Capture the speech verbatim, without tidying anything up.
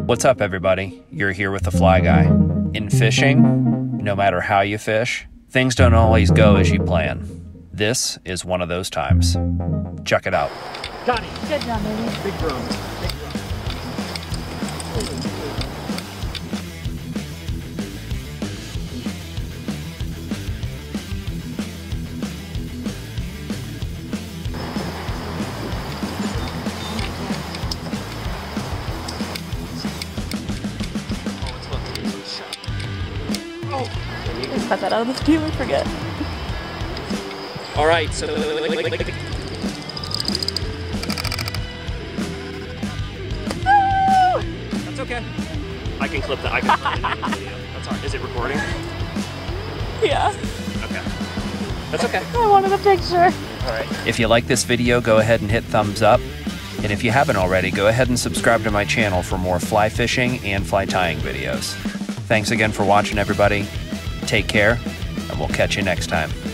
What's up, everybody? You're here with the Fly Guy. In fishing, no matter how you fish, things don't always go as you plan. This is one of those times. Check it out. Got it. Good job, baby. Big drum. Big drum. Just cut that out of the video and forget. All right, so that's okay. I can clip that. I can put it in the video. That's all right. Is it recording? Yeah. Okay. That's okay. I wanted a picture. All right. If you like this video, go ahead and hit thumbs up. And if you haven't already, go ahead and subscribe to my channel for more fly fishing and fly tying videos. Thanks again for watching, everybody. Take care, and we'll catch you next time.